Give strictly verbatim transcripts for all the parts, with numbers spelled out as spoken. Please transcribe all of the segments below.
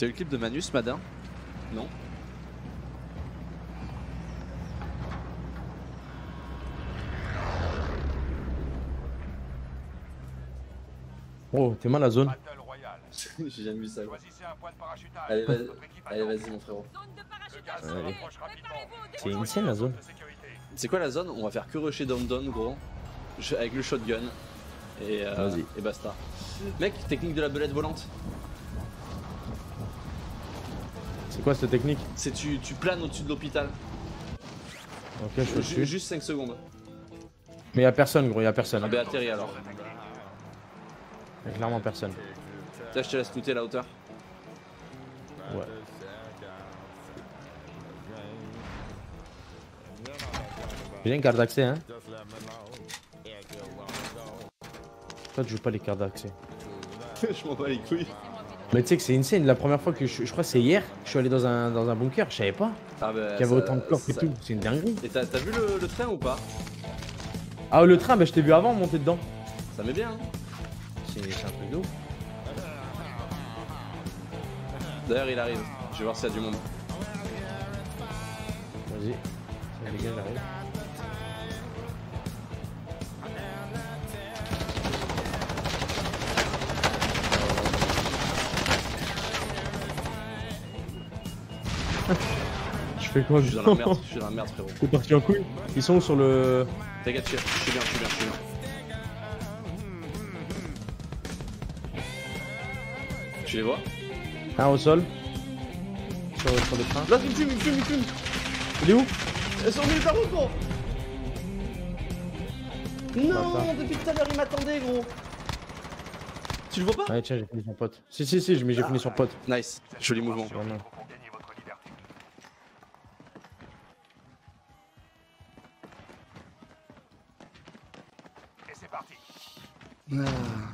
T'as eu le clip de Manus, Madin? Non? Oh, t'es mal la zone. J'ai jamais vu ça. Allez, vas-y, allez, vas-y, mon frérot. Allez. C'est une scène la zone. C'est quoi la zone? On va faire que rusher down down, gros. Je, avec le shotgun. Et, euh, et basta. Mec, technique de la belette volante. C'est quoi cette technique? C'est tu, tu planes au-dessus de l'hôpital. Ok, je suis dessus. Juste cinq secondes. Mais y'a personne, gros, y'a personne. Ah bah atterris alors. Y'a clairement personne. Là, je te laisse looter la hauteur. Ouais. J'ai une carte d'accès, hein. Toi, tu joues pas les cartes d'accès. Je m'en bats les couilles. Mais tu sais que c'est insane, la première fois que je, je crois que c'est hier, je suis allé dans un, dans un bunker, je savais pas ah bah, qu'il y avait ça, autant de coffres et ça... tout, c'est une dinguerie. Et t'as vu le, le train ou pas? Ah le train, bah je t'ai vu avant monter dedans. Ça met bien hein. C'est un truc de ouf. D'ailleurs il arrive, je vais voir s'il y a du monde. Vas-y, les gars j'arrive. Je fais quoi? Je suis dans la merde, je suis dans la merde frérot. T'es parti en couille? Ils sont sur le... T'inquiète, je suis bien, je suis bien, je suis bien. Tu les vois? Un au sol. Sur, sur le train. Là, il me fume, il me fume, il me fume. Il est où? Elles sont venues par où gros? Non, bah, depuis tout à l'heure il m'attendait gros. Tu le vois pas? Ouais tiens, j'ai fini son pote. Si si si, mais j'ai ah. fini son pote. Nice, joli mouvement. Vraiment. Ah.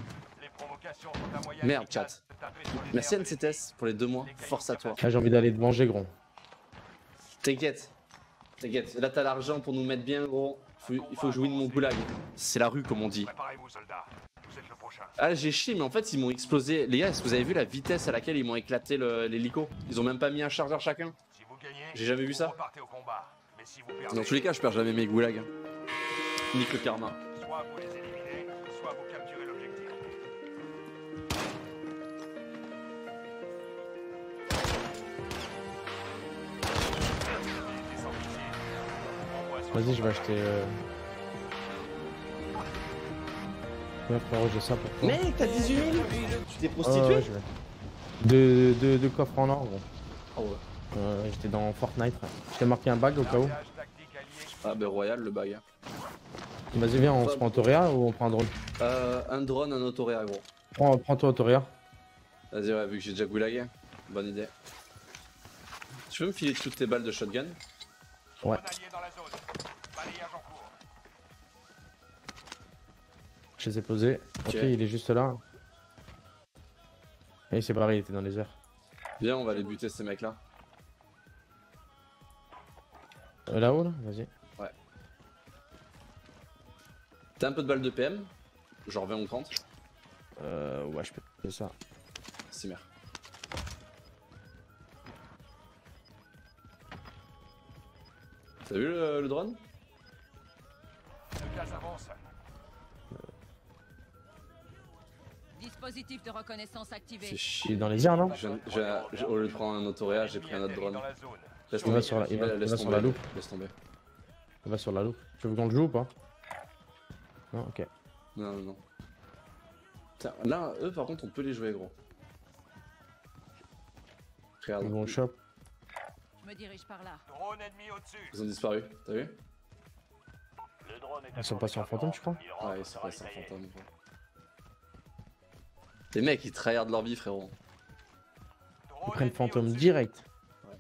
Merde chat. Merci N C T S pour les deux mois, force à toi. Ah, j'ai envie d'aller te manger gros. T'inquiète, t'inquiète, là t'as l'argent pour nous mettre bien gros. Faut, il faut jouer de mon goulag. C'est la rue comme on dit. Ah j'ai chié mais en fait ils m'ont explosé. Les gars, est-ce que vous avez vu la vitesse à laquelle ils m'ont éclaté l'hélico? Ils ont même pas mis un chargeur chacun. J'ai jamais vu ça. Dans tous les cas je perds jamais mes goulags. Nique le karma. Vas-y, je vais acheter. Euh... Ouais, frérot, j'ai ça pour toi. Mec, t'as dix-huit mille? Tu t'es prostitué? Oh, ouais, je vais. Deux, deux, deux coffres en or, gros. Oh ouais. Euh, J'étais dans Fortnite, frère. Je t'ai marqué un bag au cas où. Ah, bah, Royal, le bag. Vas-y, viens, on bah, se prend Autoréa ou on prend un drone? Euh, un drone, un Autoréa, gros. Prends, prends-toi Autoréa. Vas-y, ouais, vu que j'ai déjà goulag. Bonne idée. Tu veux me filer toutes tes balles de shotgun? Ouais. Je les ai posés. Ok, okay, il est juste là. Et c'est pareil, il était dans les airs. Viens, on va aller buter ces mecs là. Euh, Là-haut, là, vas-y. Ouais. T'as un peu de balles de P M? Genre vingt ou trente? Euh, ouais, je peux faire ça. C'est merde. T'as vu le, le drone? Le gaz avance. Dispositif de reconnaissance activé. C'est chier. Il est dans les airs, non? je, je, je, Au lieu de prendre un Autoréa, j'ai pris un autre drone. Laisse il va sur la, il va, laisse il va tomber, sur la loupe. Laisse tomber. Il va sur la loupe. Tu veux qu'on le joue ou pas? Non, ok. Non, non, non. Tiens, là, eux par contre, on peut les jouer, gros. Regarde. Ils vont au shop. Je me dirige par là. Drone ennemi au-dessus. Ils ont disparu, t'as vu? Le drone est Ils sont pas sur un fantôme, tu crois? Ouais, ils sont pas sur un fantôme. Les mecs, ils tryhardent leur vie, frérot. Ils prennent fantôme direct. Ouais.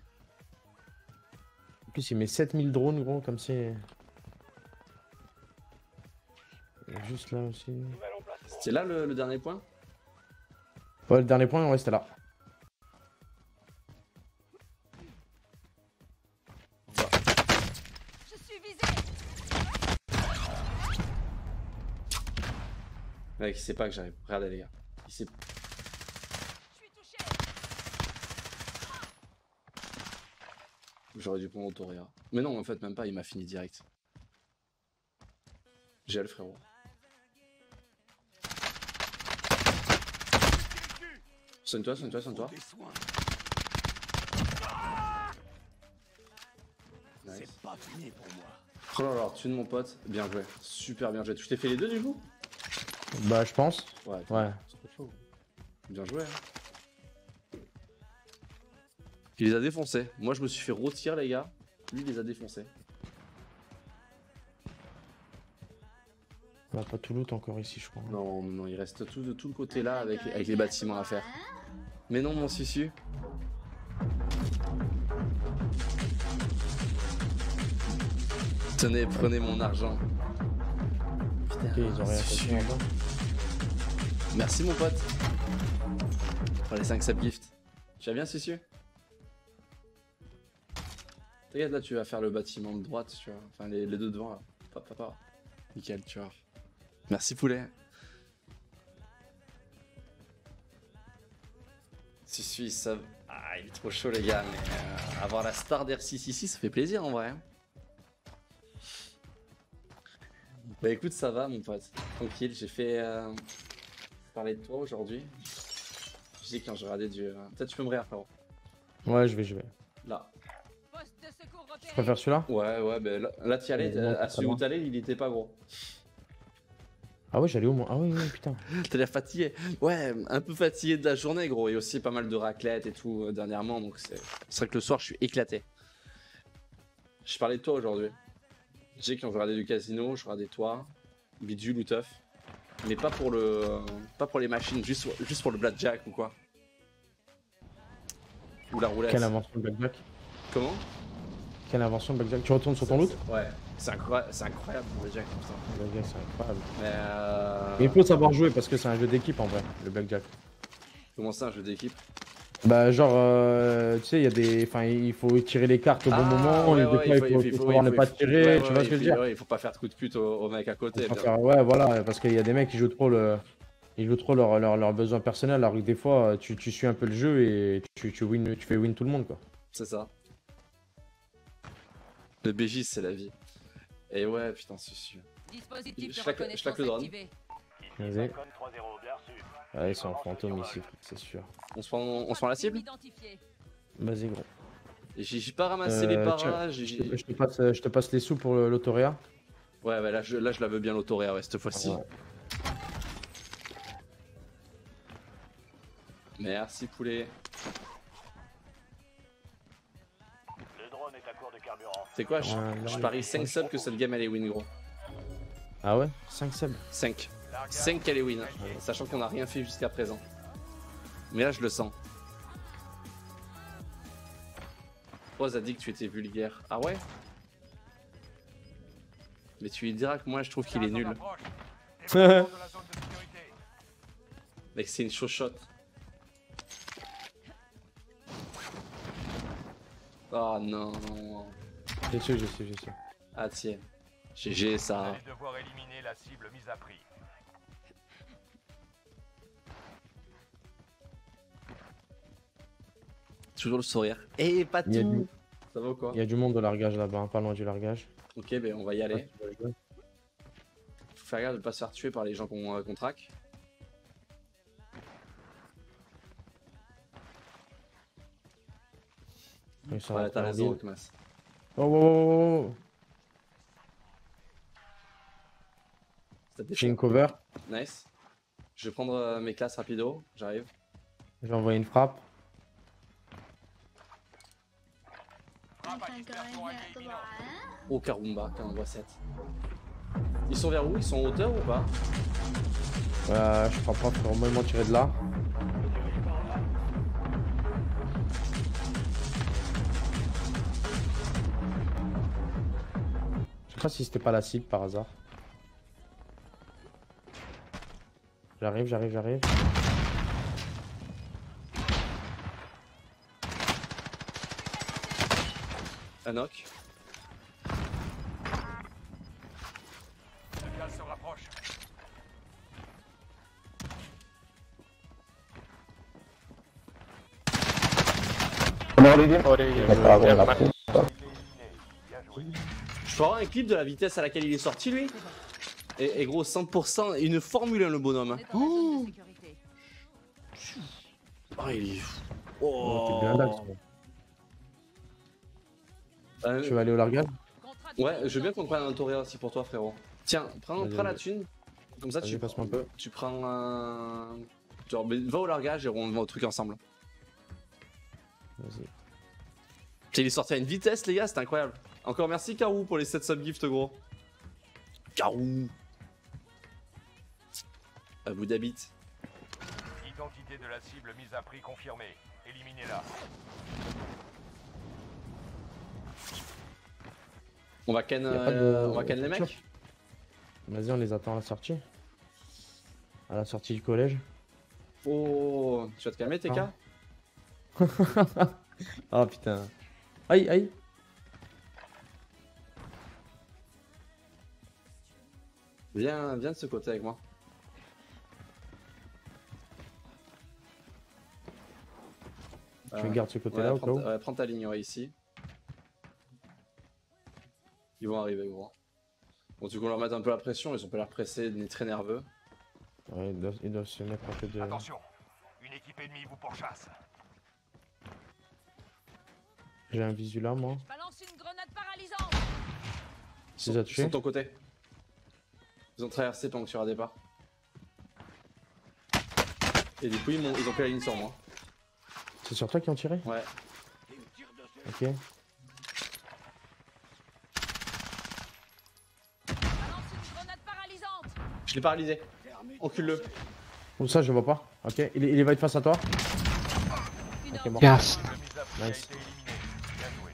En plus, il met sept mille drones, gros, comme c'est. Juste là aussi. C'était là le, le dernier point? Ouais, le dernier point, ouais, c'était là. Je suis visé. Mec, il sait pas que j'arrive. Regardez, les gars. Il sait. Je suis touché. J'aurais dû prendre Autoria. Mais non, en fait, même pas, il m'a fini direct. J'ai le frérot. Soigne-toi, soigne-toi, soigne-toi. Nice. C'est pas fini pour moi. Oh là là, tue de mon pote. Bien joué. Super bien joué. Tu t'es fait les deux du coup? Bah, je pense. Ouais. Ouais. C'est trop chaud. Bien joué. Hein. Il les a défoncés. Moi, je me suis fait rôtir, les gars. Lui, il les a défoncés. On a pas tout loot encore ici, je crois. Non, non, il reste tout de tout le côté là avec, avec les bâtiments à faire. Mais non, mon Susu. Tenez, prenez mon argent. Putain, ok, ils ont rien Susu. fait là-bas. Merci, mon pote. Pour les cinq sub gifts. Tu vas bien, Susu? Regarde, là, tu vas faire le bâtiment de droite, tu vois. Enfin, les, les deux devant, là. Papa, papa. Nickel, tu vois. Merci, poulet. Si, si, ça... Ah, il est trop chaud, les gars, mais euh, avoir la star d'R six ici, ça fait plaisir, en vrai. Bah écoute, ça va, mon pote. Tranquille, j'ai fait... Euh... parler de toi aujourd'hui. Je dis quand je regardais du... Euh... Peut-être tu peux me rire, frérot. Ouais, je vais, je vais. Là. Poste de secours Je repéré. préfère celui-là? Ouais, ouais, bah là, là t'y allais, Non, à pas celui où loin. t'allais, il était pas gros. Ah ouais, j'allais au moins. Ah oui, oui, putain. T'as l'air fatigué. Ouais, un peu fatigué de la journée, gros. Et aussi pas mal de raclette et tout euh, dernièrement. Donc c'est c'est vrai que le soir, je suis éclaté. Je parlais de toi aujourd'hui. J'ai quand je regardais du casino, je regardais toi, bidule ou teuf. Mais pas pour le, euh, pas pour les machines, juste, juste pour le blackjack ou quoi. Ou la roulette. Quelle invention de Blackjack? Comment? Quelle invention de Blackjack? Tu retournes sur ton loot? Ouais, c'est incroyable, c'est incroyable le blackjack. Putain. Blackjack, c'est incroyable. Mais euh... Mais il faut savoir jouer parce que c'est un jeu d'équipe en vrai, le Blackjack. Comment ça, un jeu d'équipe? Bah genre, euh, tu sais, il y a des, enfin, il faut tirer les cartes au bon moment, ouais, et des ouais, fois il faut, il faut savoir ne pas tirer, ouais, tu ouais, vois ce que je veux dire? Ouais, il faut pas faire de coup de pute au, au mec à côté. Faut pas bien. faire- Ouais, voilà, parce qu'il y a des mecs qui jouent trop le, ils jouent trop leurs leur, leur besoins personnels, alors que des fois, tu, tu suis un peu le jeu et tu, tu win, tu fais win tout le monde quoi. C'est ça. Le B J, c'est la vie. Et ouais, putain, c'est sûr. Dispositif Je de claque- je reconnaissance claque le drone. activé. Vas-y. Falcon trois zéro, bien reçu. Ouais, ils sont en fantôme ici, c'est sûr. On se prend, on se prend la cible? Identifié. Vas-y gros. Et J'ai j'ai pas ramassé Euh, les tiens, paras. Je j'ai- te, je te passe, je te passe les sous pour le- l'autoréa. Ouais, ouais, là je, là, je la veux bien l'autoréa, ouais, cette fois-ci. Ouais. Merci, poulet. Le drone est à court de carburant. C'est quoi? Je, Ouais, je là, parie il- cinq subs que cette game elle est win, gros. Ah ouais? cinq subs. cinq. cinq qu'elle est win, hein, sachant qu'on a rien fait jusqu'à présent. Mais là, je le sens. Rose a dit que tu étais vulgaire. Ah ouais? Mais tu lui diras que moi, je trouve qu'il est nul. Mec, c'est une chochotte. Oh non. J'ai su, j'ai su, j'ai su. Ah tiens. G G Vous ça. allez devoir éliminer la cible mise à prix. Toujours le sourire. Et pas Il y a tout. du- Ça va ou quoi? Il y a du monde de largage là-bas, hein, pas loin du largage. Ok, ben on va y aller. Ah, tu vas jouer. Faut faire gaffe de pas se faire tuer par les gens qu'on euh, qu'on traque. Ils sont Ouais, rentrés t'as en raison, ville. Okmas. Oh, oh, oh, oh, oh. Ça te J'ai une défend. cover. Nice. Je vais prendre euh, mes classes rapido. J'arrive. J'ai envoyé une frappe. Oh, Karumba, t'en envoie sept. Ils sont vers où? Ils sont en hauteur ou pas? Euh, je crois pas, faut au moins tirer de là. Je sais pas si c'était pas la cible par hasard. J'arrive, j'arrive, j'arrive. Un knock. Le gaz se rapproche. Bien joué, bien. Je peux avoir un clip de la vitesse à laquelle il est sorti lui? Et, et gros, cent pour cent, une Formule un le bonhomme. Hein. On est dans la zone de sécurité. Oh, il est... Oh, t'es bien là, Oh. Euh, Tu vas aller au largage? Contrat de Ouais, je veux bien qu'on prenne un Toréa aussi pour toi, frérot. Tiens, prends, Vas-y, prends la vas-y. thune. Comme ça, Vas-y, tu, passe-moi un peu. tu prends un. Genre, mais va au largage et on va au truc ensemble. Vas-y. Il est sorti à une vitesse, les gars, c'est incroyable. Encore merci, Karou, pour les sept subgifts, gros. Karou. Abu Dhabi. Identité de la cible mise à prix confirmée. Éliminez-la. On va ken, Y a pas de- euh, on va ken les Sûr. mecs. Vas-y, on les attend à la sortie. À la sortie du collège. Oh, tu vas te calmer, T K? Ah. Oh putain. Aïe, aïe. Viens, viens de ce côté avec moi. Tu Euh, gardes ce côté-là ouais, au prends, cas où. ta- ouais, prends ta ligne, ouais, ici. Ils vont arriver, gros. Bon, tu qu'on leur mette un peu la pression, ils ont pas l'air pressés ni très nerveux. Ouais, ils doivent, ils doivent se mettre un peu de. Attention, une équipe ennemie vous pourchasse. J'ai un visu là, moi. Balance une grenade paralysante. Tu les as Ils sont tués? de ton côté. Ils ont traversé pendant que tu iras départ. Et du coup, ils, m'ont- ils ont fait la ligne sur moi. C'est sur toi qui ont tiré? Ouais. Ok. Balance une grenade paralysante. Je l'ai paralysé. Encule-le. Ou ça, je vois pas. Ok. Il, est- il va être face à toi. Une Ok, ordre. mort. Yes. La mise à prix a Nice. été éliminée. Bien joué.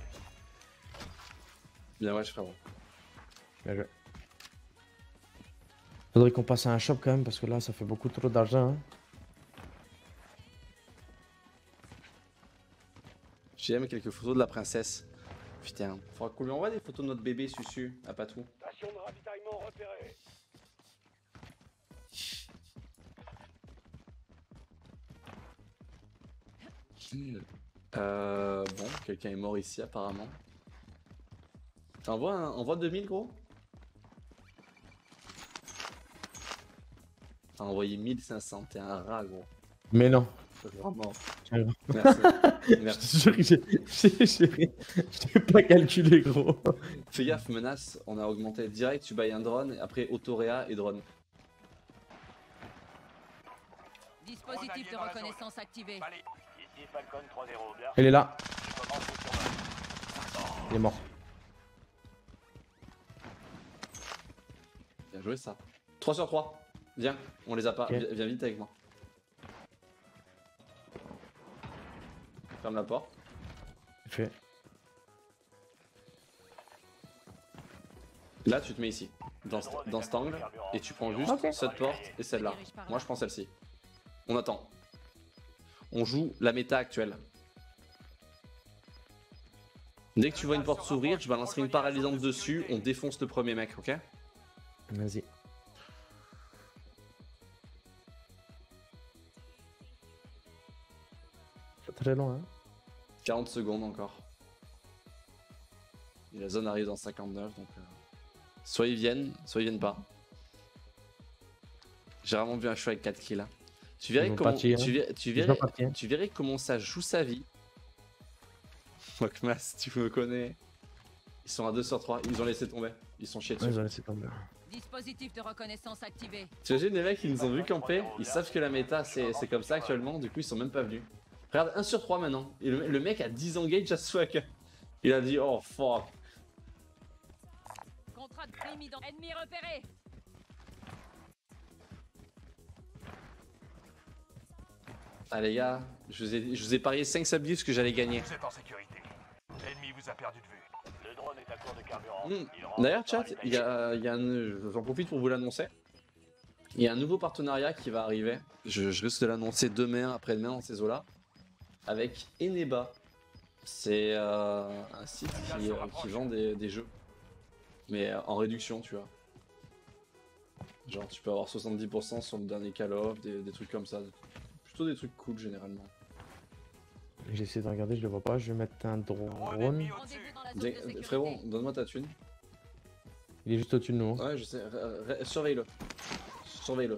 Bien, ouais, je frérot. Bien joué. Faudrait qu'on passe à un shop quand même parce que là, ça fait beaucoup trop d'argent. Hein. J'ai même quelques photos de la princesse. Putain, faudra qu'on lui envoie des photos de notre bébé Susu à Patou. Station de ravitaillement repérée. Euh, bon, quelqu'un est mort ici apparemment. Envoie, un, envoie deux mille gros. T'as envoyé mille cinq cents, t'es un rat gros. Mais non. Vraiment. Tiens. Merci. Je Merci. te jure que j'ai- j'ai j'ai- j'ai pas calculé, gros. Fais gaffe, menace, on a augmenté direct, tu bailles un drone, et après autoréa et drone. Dispositif de reconnaissance activé. Allez, ici Falcon trois zéro. Bien. Elle est là. Je commence le tournoi. Il est mort. Bien joué ça. trois sur trois. Viens, on les a pas. Ok. Viens, viens vite avec moi. Ferme la porte. Fait. Là, tu te mets ici, dans, ce- dans cet angle, et tu prends juste Ok. cette porte et celle-là. Moi, je prends celle-ci. On attend. On joue la méta actuelle. Dès que tu vois une porte s'ouvrir, je balancerai une paralysante dessus, on défonce le premier mec, ok? Vas-y. Pas très loin, hein. quarante secondes encore. Et la zone arrive dans cinquante-neuf, donc... euh, soit ils viennent, soit ils viennent pas. J'ai vraiment vu un choix avec quatre kills là. Tu verrais Ils vont comment... partir, tu, hein. verrais, tu, Ils verrais, vont partir. tu verrais comment ça joue sa vie. Wakmas, tu me connais. Ils sont à deux sur trois, ils ont laissé tomber. Ils sont chiés dessus. Ouais, ils ont laissé tomber. Dispositif de reconnaissance activé. T'imagines les mecs, ils nous ont vu camper, ils savent que la méta c'est c'est comme ça actuellement, du coup ils sont même pas venus. Regarde, un sur trois maintenant. Et le, le mec a dix engage as fuck. Il a dit oh fuck. Contrat de prime ident- ennemi repéré. Ah les gars, je vous ai, je vous ai parié cinq subgifts que j'allais gagner. Vous êtes en sécurité. L'ennemi vous a perdu de vue. Le drone est à court de carburant. Hmm. Il rentre D'ailleurs, dans chat, les il y a, il y a un- j'en profite pour vous l'annoncer. Il y a un nouveau partenariat qui va arriver. Je, je risque de l'annoncer demain, après-demain dans ces eaux-là. Avec Eneba. C'est euh, un site qui, euh, qui vend des, des jeux. Mais euh, en réduction, tu vois. Genre, tu peux avoir soixante-dix pour cent sur le dernier Call of, des, des trucs comme ça. Plutôt des trucs cool généralement. J'essaie de regarder, je le vois pas. Je vais mettre un drone. Rendez-vous dans la zone de Dis- sécurité. Frérot, donne-moi ta thune. Il est juste au-dessus de nous. hein. Ouais, je sais. Re- re- Surveille-le. Surveille-le.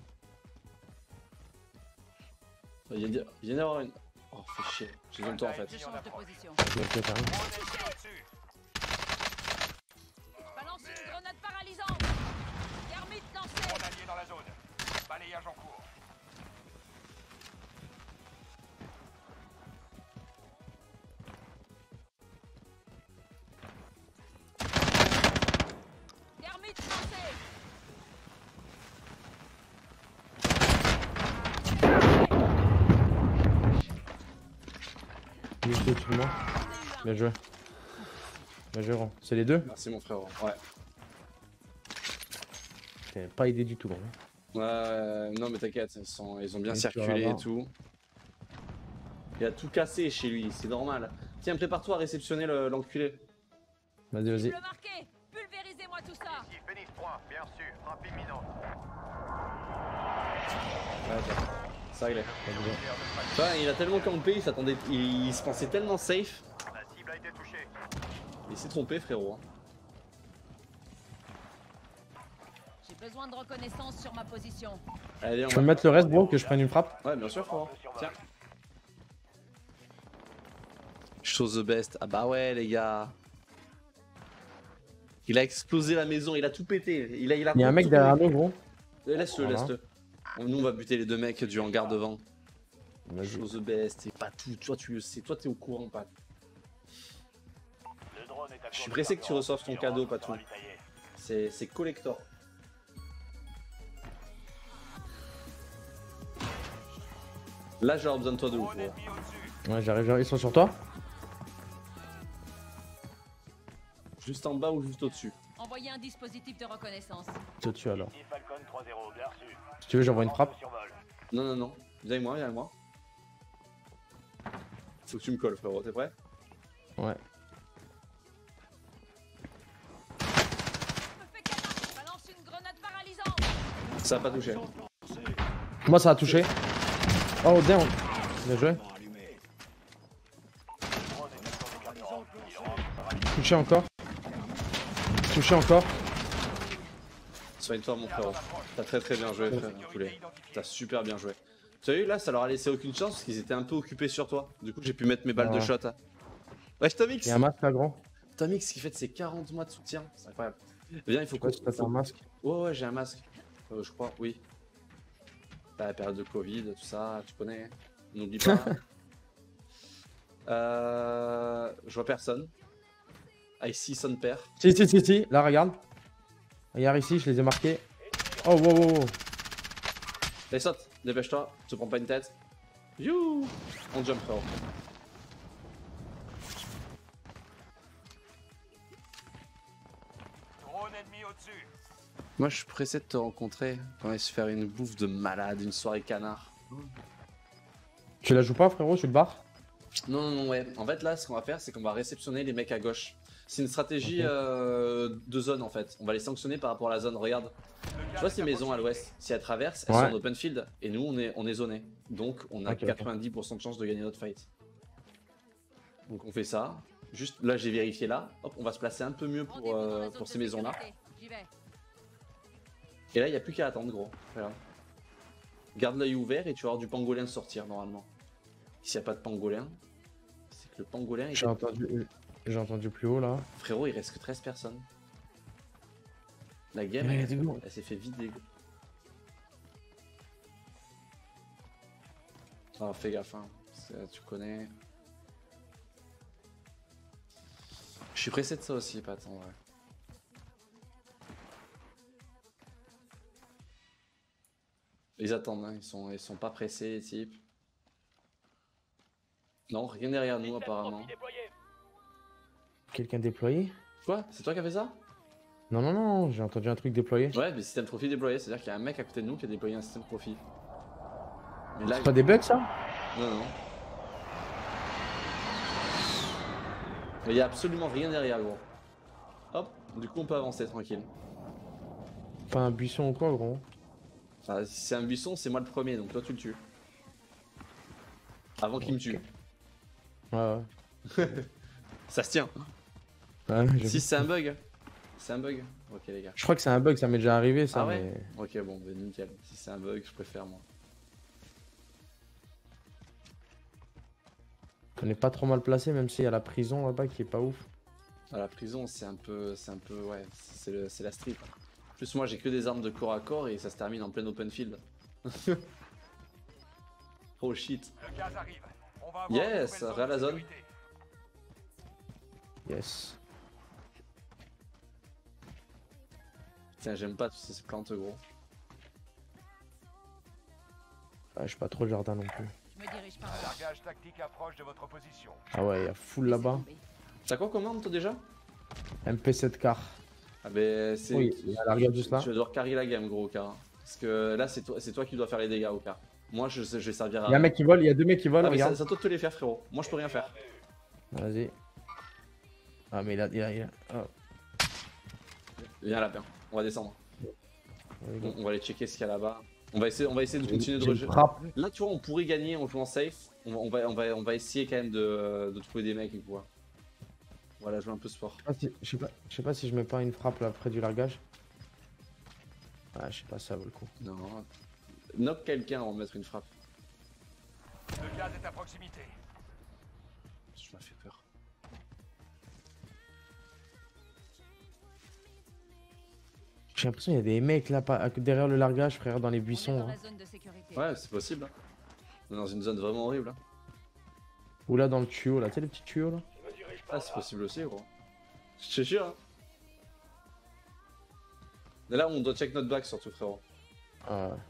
Il vient d'y- il vient d'y avoir une. Oh, fais chier. J'ai besoin de toi en fait. Je change de position. Il y a peut-être un. Drone ennemi au-dessus. Balance une grenade paralysante. Thermite lancée. Drone allié dans la zone. Balayage en cours. Thermite lancée. Il est juste au-dessus de moi. Bien joué. Bien joué, Ron. C'est les deux? Merci mon frérot. Ouais. T'as pas aidé du tout, Ron. Ouais, non mais t'inquiète, ils, sont- ils ont bien Et tu circulé vas et voir. tout. Il a tout cassé chez lui, c'est normal. Tiens, prépare-toi à réceptionner le- l'enculé. Vas-y, vas-y. Cible marquée. Pulvérisez-moi tout ça. Ici, Phoenix trois, bien sûr. Frappe imminente. Ouais, tiens. Ça réglé. Tu vois, il a tellement campé, il s'attendait, il, il se pensait tellement safe. La cible a été touchée. Il s'est trompé, frérot. J'ai besoin de reconnaissance sur ma position. Allez, on Tu va. peux me mettre le reste, bro, que je prenne une frappe? Ouais, bien sûr, frérot. Tiens. Chose the best. Ah bah ouais, les gars. Il a explosé la maison, il a tout pété. Il a, il a Il y a un mec tout derrière pété. nous, gros. Laisse-le, Voilà. laisse-le. Nous, on va buter les deux mecs du hangar devant. Vas-y. Chose the best. Et pas tout. Toi, tu le sais. Toi, t'es au courant, pas. Le drone est à Je suis pressé que tu reçoives ton cadeau, Patou. C'est c'est collector. Là, j'aurais besoin de toi de ouf. Drone gros. ennemi au-dessus. Ouais, j'arrive, j'arrive. Ils sont sur toi? Juste en bas ou juste au-dessus. Envoyez un dispositif de reconnaissance. C'est au-dessus alors. Ici Falcon trois zéro, bien reçu. Si tu veux, j'envoie une frappe. Survol. Non, non, non. Viens avec moi, viens avec moi. Faut que tu me colles, frérot. T'es prêt? Ouais. Je me fais canard. Balance une grenade paralysante. Ça a pas touché. Moi, ça a touché. Oh, damn. Bien joué. Touché encore. Touché encore. Soigne-toi, mon frérot. T'as très très bien joué, frère. Poulet. T'as super bien joué. Tu as vu, là, ça leur a laissé aucune chance parce qu'ils étaient un peu occupés sur toi. Du coup, j'ai pu mettre mes balles de Ouais. shot. Hein. Wesh, Tomix! Il y a un masque là, gros. Tomix qui fait ses quarante mois de soutien. C'est incroyable. Viens, il faut Je sais pas qu'on. si t'as faut- un masque. Ouais, ouais, j'ai un masque. Euh, je crois, oui. T'as la période de Covid, tout ça, tu connais. N'oublie pas. euh, je vois personne. Ah, ici, son père. Si, si, si, si. Là, regarde. Regarde ici, je les ai marqués. Oh, wow, wow, wow. Allez, saute, dépêche-toi, tu te prends pas une tête. You. On jump, frérot. Drone ennemi au-dessus. Moi, je suis pressé de te rencontrer. On va se faire une bouffe de malade, une soirée canard. Tu la joues pas, frérot? Tu le barres? Non, non, non, ouais. En fait, là, ce qu'on va faire, c'est qu'on va réceptionner les mecs à gauche. C'est une stratégie Ok. euh, de zone, en fait. On va les sanctionner par rapport à la zone. Regarde. Tu vois ces maisons à l'ouest, si elles traversent, elles Ouais. sont en open field. Et nous, on est, on est zoné. Donc, on a Ok, ok. quatre-vingt-dix pour cent de chance de gagner notre fight. Donc, on fait ça. Juste là, j'ai vérifié là. Hop, on va se placer un peu mieux pour, Rendez-vous dans euh, la zone pour de ces maisons-là. sécurité. J'y vais. Et là, il n'y a plus qu'à attendre, gros. Regarde. Garde l'œil ouvert et tu vas avoir du pangolin sortir normalement. S'il n'y a pas de pangolin, c'est que le pangolin est. J'ai entendu, j'ai entendu plus haut là. Frérot, il reste que treize personnes. La game, Ouais, elle, c'est bon. elle s'est fait vider. gros. Ah, fais gaffe, hein. C'est- tu connais. Je suis pressé de ça aussi, Pat, en vrai. Ils attendent, hein. ils, sont, ils sont pas pressés, les types. Non, rien derrière nous, apparemment. Quelqu'un déployé? Quoi? C'est toi qui as fait ça? Non, non, non, j'ai entendu un truc déployé. Ouais, mais système profil déployé, c'est-à-dire qu'il y a un mec à côté de nous qui a déployé un système profil. Mais là, C'est pas des bugs ça? non, non. Mais il y a absolument rien derrière, gros. Hop, du coup on peut avancer tranquille. Pas un buisson ou quoi, gros? Enfin, si c'est un buisson, c'est moi le premier, donc toi tu le tues. Avant qu'il me tue. Ouais, ouais. Ça se tient. Ouais, j'ai Si vu. c'est un bug. C'est un bug. Ok les gars. Je crois que c'est un bug, ça m'est déjà arrivé ça. Ah ouais mais... Ok bon, bah, nickel. Si c'est un bug, je préfère moi. On est pas trop mal placé, même s'il y a la prison là-bas qui est pas ouf. À la prison, c'est un peu, c'est un peu, ouais, c'est le- c'est la street. En plus, moi, j'ai que des armes de corps à corps et ça se termine en plein open field. Oh shit. Le gaz arrive. On va avoir Yes, une nouvelle zone ras la de zone. sécurité. Yes. Tiens, j'aime pas toutes ces plantes, gros. Ah, je suis pas trop le jardin non plus. Je me dirige par Un là. largage tactique approche de votre position. Ah ouais, il y a full là-bas. T'as quoi comme arme, toi, déjà? M P sept car. Ah ben, c'est... Oui, il y a la regarde juste là. Tu vas devoir carry la game, gros, au car. Parce que là, c'est toi, c'est toi qui dois faire les dégâts, au car. Moi, je, je vais servir à... Il y a un mec qui vole, il y a deux mecs qui volent, Ah, mais ça, regarde. c'est à toi de te les faire, frérot. Moi, je peux rien faire. Vas-y. Ah mais il a... Il a, il a... Oh. Viens là, bien. On va descendre. Vas-y, On, go. on va aller checker ce qu'il y a là-bas. On va essayer, on va essayer de J'ai- continuer de j'ai une rejeter. frappe. Là, tu vois, on pourrait gagner en jouant safe. On, on va, on, va, on va essayer quand même de, de trouver des mecs, quoi. Voilà, jouer un peu sport. Je sais pas si- je sais pas, je sais pas si je mets pas une frappe là près du largage. Ah, je sais pas si ça vaut le coup. Non. Knock quelqu'un avant de mettre une frappe. Le gaz est à proximité. Je m'as fait peur. J'ai l'impression qu'il y a des mecs là pas- derrière le largage, frère, dans les On est buissons. dans Hein. la zone de sécurité. Ouais, c'est possible. hein. On est dans une zone vraiment horrible. hein. Ou là dans le tuyau, là, tu sais les petits tuyaux là. Ah, c'est possible aussi, gros. Je te jure. hein. Mais là, on doit check notre back surtout, frérot. Ah, ouais.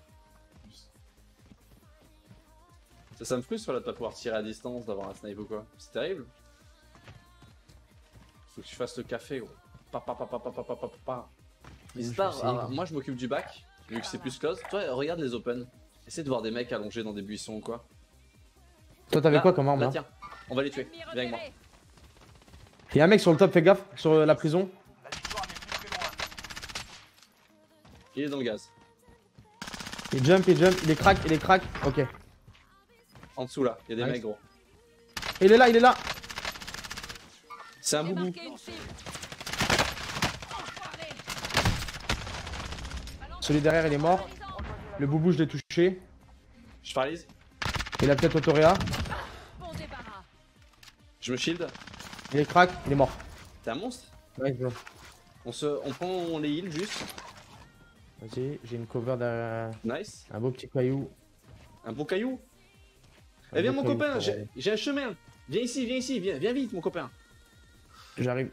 Ça, ça me frustre là, de pas pouvoir tirer à distance, d'avoir un snipe ou quoi. C'est terrible. Faut que je fasse le café, gros. Pa pa pa pa pa pa pa pa pa. Je Star, vais essayer, alors, gros. moi je m'occupe du back, vu que c'est plus close. Toi, regarde les open. Essaie de voir des mecs allongés dans des buissons ou quoi. Toi t'avais Là, quoi comme arme là, là? tiens, on va les tuer. Ennemi Viens avec moi. repéré. Il y a un mec sur le top, fais gaffe, sur euh, la prison. La victoire n'est plus très loin. Il est dans le gaz. Il jump, il jump, il est crack, il est crack. Ok. En dessous là, il y a des Nice. mecs gros. Il est là, il est là. C'est un J'ai boubou. marqué une cible. Enfoiré. Balance Celui derrière, il est mort. paralysant. Le boubou, je l'ai touché. Je paralyse. Il a peut-être autoréa. Bon débarras. Je me shield. Il est crack, il est mort. T'es un monstre. Nice, bro. On se, on prend les heals juste. Vas-y, j'ai une cover derrière Nice. un beau petit caillou. Un bon caillou. Un Eh viens beau mon caillou, copain, frérot. j'ai j'ai un chemin. Viens ici, viens ici, viens, viens vite mon copain. J'arrive.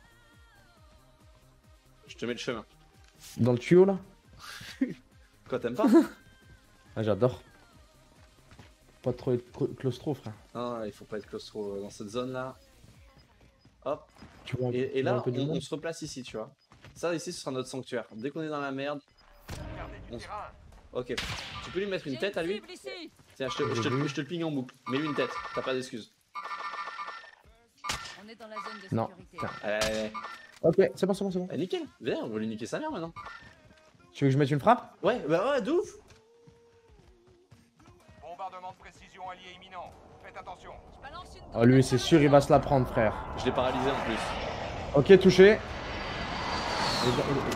Je te mets le chemin. Dans le tuyau là. Quoi, t'aimes pas? Ah, j'adore. Pas trop être cro- claustro, frère. Non, il faut pas être claustro dans cette zone là. Hop. Tu vois, Et, et tu vois là, un peu du on, monde. on se replace ici, tu vois. Ça ici, ce sera notre sanctuaire. Dès qu'on est dans la merde, Gardez du On- terrain. ok. Tu peux lui mettre une J'ai tête à lui? cible ici. Tiens, je te, je, te, je te le ping en boucle. Mets-lui une tête, t'as pas d'excuses. On est dans la zone de Non. sécurité. Tiens. Allez, allez, allez. Ok, c'est bon, c'est bon, c'est bon. Ah, nickel. Viens, on va lui niquer sa mère maintenant. Tu veux que je mette une frappe? Ouais, bah ouais, de ouf. Bombardement de précision allié imminent. Faites attention. Je balance une Oh, lui, c'est sûr, il va se la prendre, frère. Je l'ai paralysé en plus. Ok, touché. Il est dans- il est-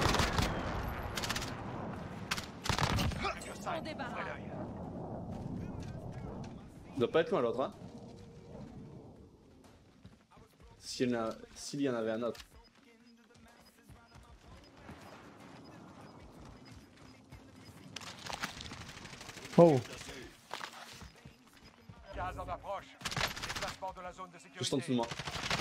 Plus que cinq. Bon débarras. Ouvrez l'œil. Il doit pas être loin l'autre, hein. S'il y, en a- s'il y en avait un autre. Oh, Gaz en approche. Déplacement de la zone de sécurité. Juste en dessous de moi.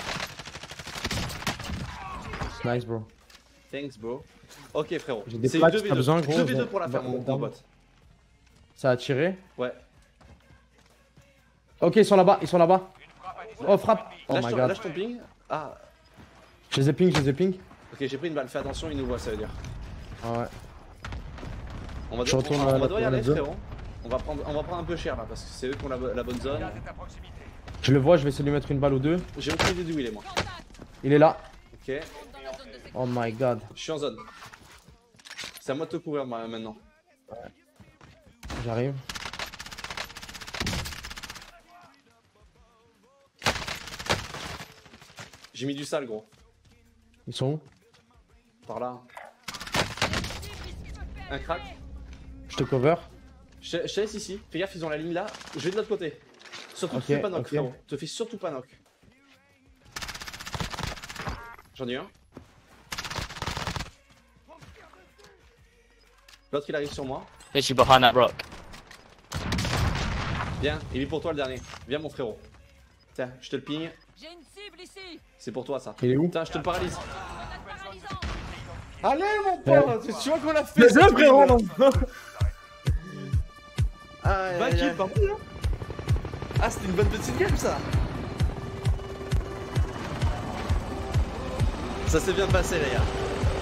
nice, bro. Thanks, bro. Ok, frérot. J'ai des C'est plaques, deux t'as v deux. besoin, gros, deux v deux va- pour la faire, va- mon, va- mon pote. Ça a tiré. Ouais. Ok, ils sont là-bas, ils sont là-bas. Une frappe à distance Oh, frappe. ennemie. Oh lâche, my ton, god. lâche ton ping. Ah, Je les ai ping, je les ai ping. ok, j'ai pris une balle. Fais attention, il nous voit, ça veut dire. Ah ouais. On va, Je on, retourne on à va la- devoir y à la aller, zone. frérot. On va, prendre, on va prendre un peu cher là, parce que c'est eux qui ont la, la bonne Le zone. gaz est à proximité. Je le vois, je vais essayer de lui mettre une balle ou deux. J'ai aucune idée d'où il est, moi. Contact. Il est là. Ok, Dans la zone de sécurité. Oh my god. je suis en zone. C'est à moi de te couvrir moi, maintenant. J'arrive. J'ai mis du sale, gros. Ils sont où? Par là. Un crack. Je te cover. Je, je te laisse ici. Fais gaffe, ils ont la ligne là. Je vais de l'autre côté. Surtout, Ok, te fais pas knock, ok. frérot. Te fais surtout pas knock. J'en ai un. L'autre, il arrive sur moi. Literally behind that rock. Viens, il est pour toi le dernier. Viens, mon frérot. Tiens, je te le ping. J'ai une cible ici. C'est pour toi, ça. Il est où? Tiens, je te le paralyse. Grenade paralysante. Allez, mon pote. Tu vois qu'on l'a fait. Mais ce là, truc, frérot, là. non. Ah, Va aïe, kill, aïe. par contre, là. Ah, c'était une bonne petite game, ça. Ça s'est bien passé, les gars.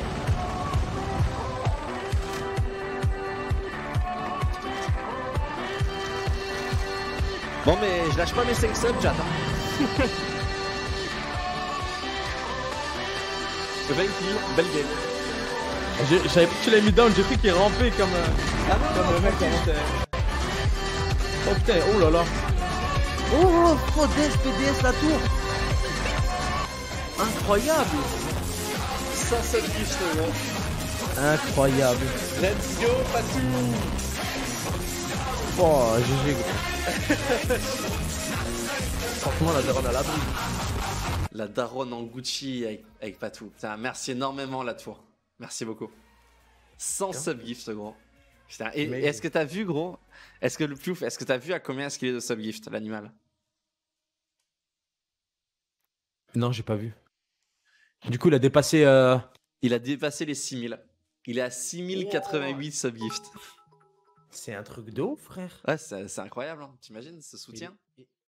Bon, mais je lâche pas mes cinq subs, j'attends. vingt kills, belle game. Je savais pas que tu l'as mis down, j'ai cru qu'il rampait comme, euh, Ah non, comme non, le mec tranquille. avant. Oh putain, oh là là. Oh, oh, oh, D S, P D S, la tour. Incroyable. Ça, ça gift, gros. Incroyable. Let's go, Patou. Oh, G G. Franchement, la daronne à l'abri. La daronne en Gucci avec, avec Patou. Putain, merci énormément, la tour. Merci beaucoup. Sans subgift, gros. Putain, et, et est-ce que t'as vu, gros? Est-ce que le plouf, est-ce que t'as vu à combien est-ce qu'il est de subgift, l'animal? Non, j'ai pas vu. Du coup, il a dépassé. Euh... Il a dépassé les six mille. Il est à six mille quatre-vingt-huit subgift. C'est un truc de ouf, frère. Ouais, c'est c'est incroyable, hein. T'imagines ce soutien?